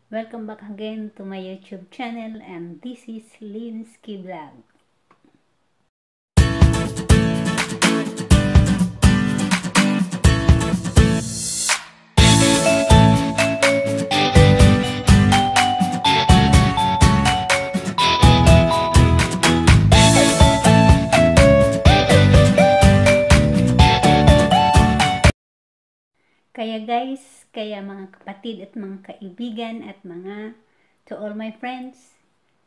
Welcome back again to my YouTube channel, and this is Lhynskie vlog. Kaya guys, kaya mga kapatid at mga kaibigan at to all my friends,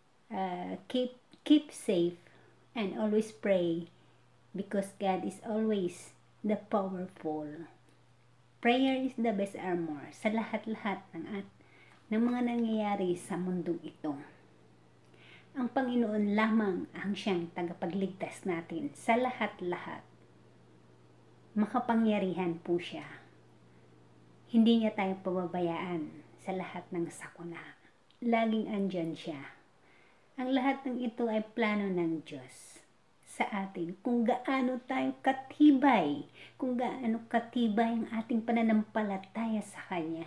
keep safe and always pray because God is always the powerful. Prayer is the best armor sa lahat-lahat ng mga nangyayari sa mundong ito. Ang Panginoon lamang ang siyang tagapagligtas natin sa lahat-lahat. Makapangyarihan po siya. Hindi niya tayo pababayaan sa lahat ng sakuna. Laging andyan siya. Ang lahat ng ito ay plano ng Diyos sa atin. Kung gaano tayo katibay, kung gaano katibay ang ating pananampalataya sa Kanya.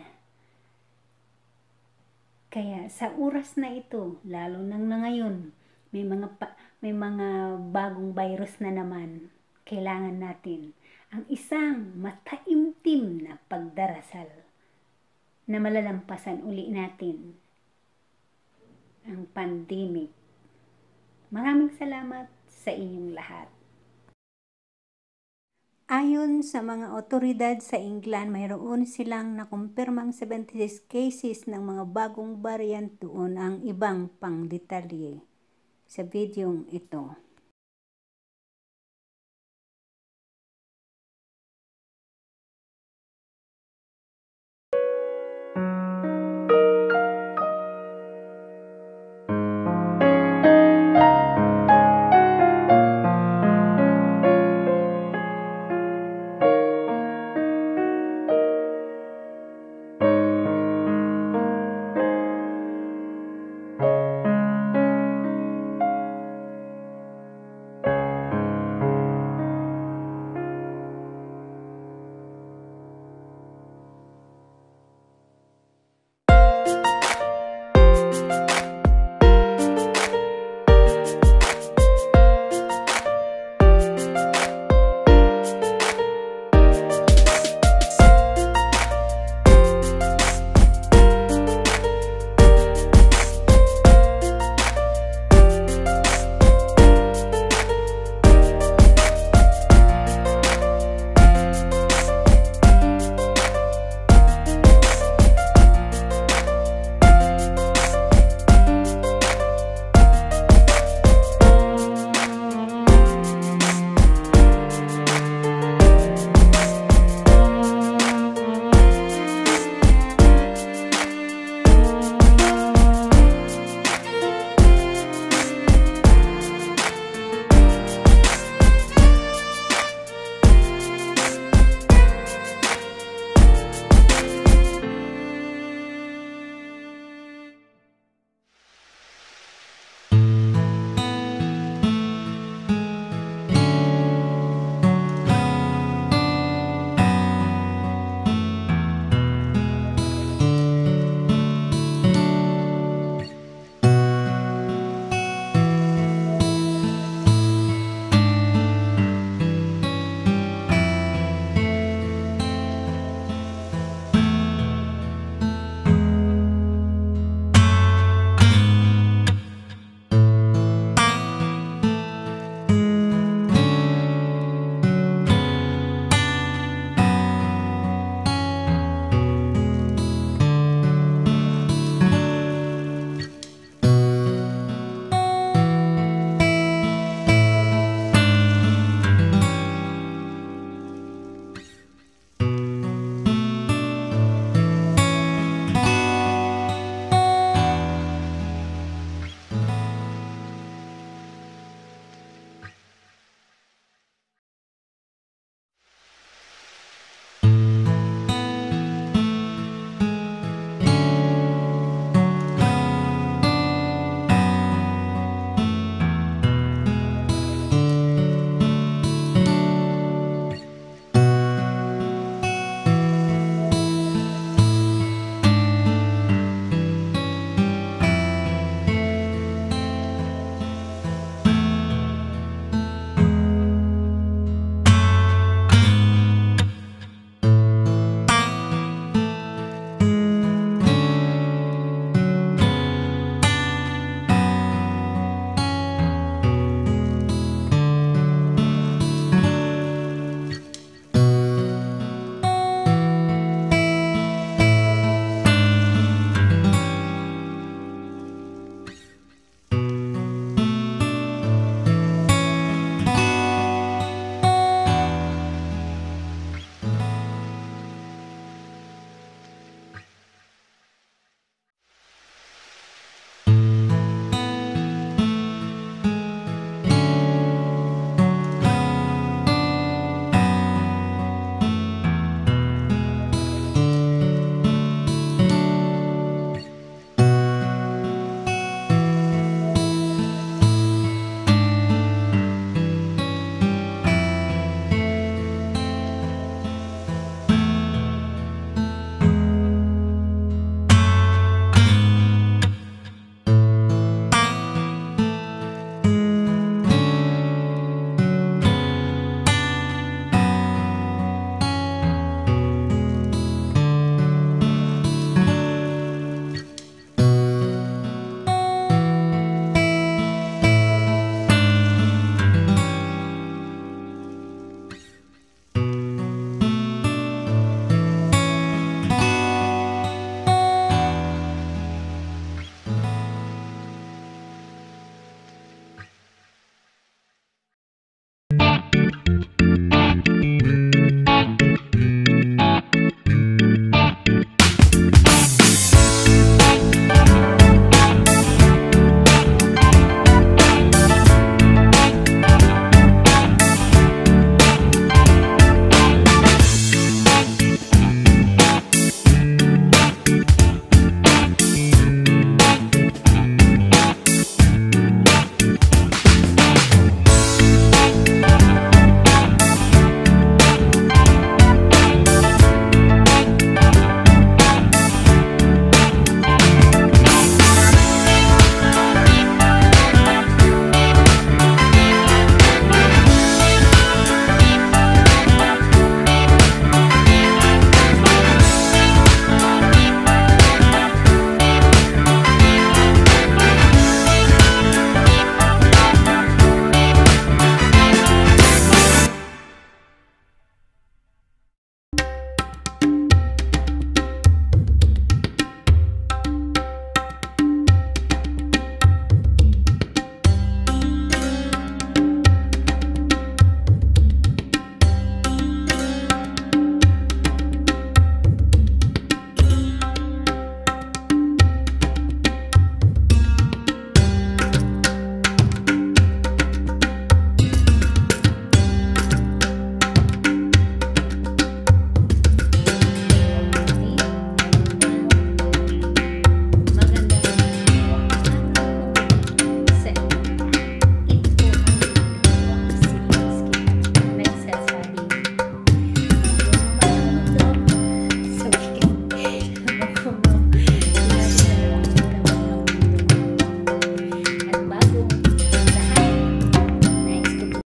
Kaya sa oras na ito, lalo nang na ngayon, may mga bagong virus na naman, kailangan natin ang isang mataimtim na pagdarasal na malalampasan uli natin ang pandemic. Maraming salamat sa inyong lahat. Ayon sa mga otoridad sa England, mayroon silang nakumpirmang 76 cases ng mga bagong variant, doon ang ibang pangdetalye sa videong ito.